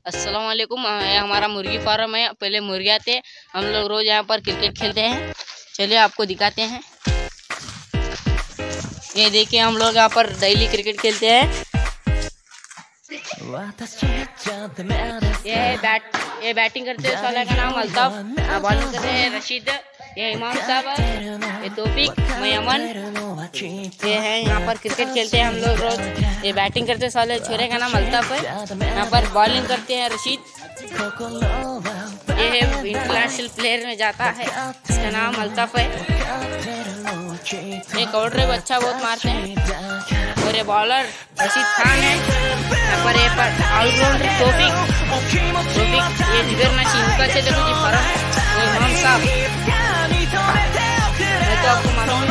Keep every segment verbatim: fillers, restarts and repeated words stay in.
अस्सलाम वालेकुम। ये हमारा मुर्गी फार्म है। पहले मुर्गियाँ थे, हम लोग रोज यहाँ पर क्रिकेट खेलते हैं। चलिए आपको दिखाते हैं। ये देखिए हम लोग यहाँ पर डेली क्रिकेट खेलते हैं। ये है बैट ये बैटिंग करते हैं, साला का नाम अल्ताफ, बॉलिंग करते हैं रशीद, ये इमाम साहब, ये तौफीक, मैं अमन। ये है यहाँ पर क्रिकेट खेलते हैं हम लोग रोज। ये बैटिंग करते साले छोरे का नाम अल्ताफ है। यहाँ पर बॉलिंग करते हैं रशीद। ये है इंटरनेशनल प्लेयर में जाता है, इसका नाम अल्ताफ है। ये काउंटर अच्छा बहुत मारते हैं। और ये बॉलर रशीद खान है। यहाँ पर ये ऑलराउंडर तौफीक तौफीक ये जिगर नशी इनका चले कुछ फर्क। वो इमाम साहब, मैं तो आपको मालूम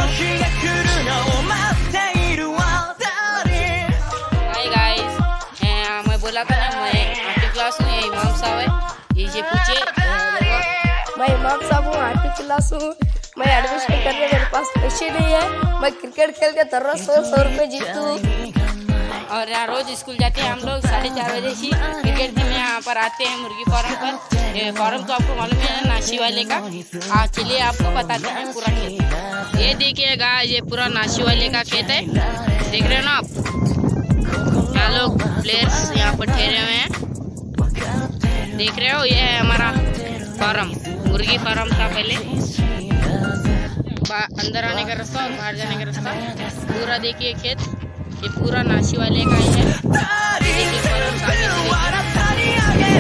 हाय गाइस, मैं बोला था ना मैं आठवीं क्लास हूँ। ये इमाम साहब है, ये पूछे। मैं इमाम साहब हूँ, आठवीं क्लास हूँ। मैं एडमिशन करने मेरे पास पैसे नहीं है। मैं क्रिकेट खेल के तरह सौ सौ रुपये जीतूँ। और यहाँ रोज स्कूल जाते हैं हम लोग साढ़े चार बजे से क्रिकेट खेलने यहाँ पर आते हैं मुर्गी फार्म पर। ये फार्म तो आपको मालूम है नाशी वाले का। हाँ चलिए आपको बताते हैं पूरा खेत। ये देखिएगा, ये पूरा नाशी वाले का खेत है, देख रहे हो ना आप। यहाँ लोग प्लेयर्स यहाँ पर ठहरे हुए हैं, देख रहे हो। ये है हमारा फार्म, मुर्गी फार्म था पहले। अंदर आने का रास्ता और बाहर जाने का रास्ता पूरा देखिए खेत। ये पूरा नाशी वाले का ही है। देखिए फार्म सामने से देखिए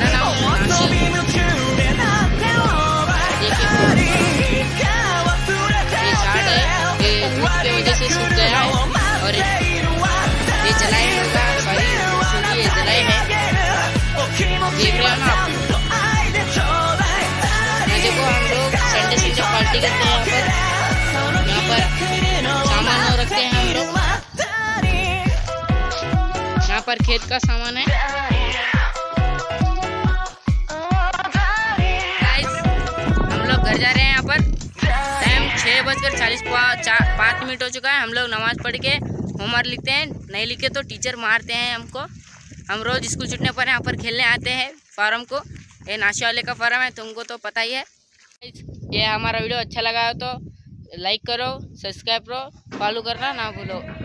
ये झाड़ है, ये धूप की वजह से सूख गया है। और ये जलाई होगा, सॉरी ये जलाई है, देख रहे हो ना आप। देखो हम लोग संडे संडे पार्टी करते हैं यहाँ पर। यहाँ पर सामान रखते हैं हम लोग। यहाँ पर खेत का सामान है। हम लोग घर जा रहे हैं। यहाँ पर टाइम छः बजकर चालीस पाँच मिनट हो चुका है। हम लोग नमाज पढ़ के होमवर्क लिखते हैं, नहीं लिखे तो टीचर मारते हैं हमको। हम रोज स्कूल छूटने पर यहाँ पर खेलने आते हैं फार्म को। ये नाशी वाले का फार्म है, तुमको तो पता ही है। ये हमारा वीडियो अच्छा लगा हो तो लाइक करो, सब्सक्राइब करो, फॉलो करना ना भूलो।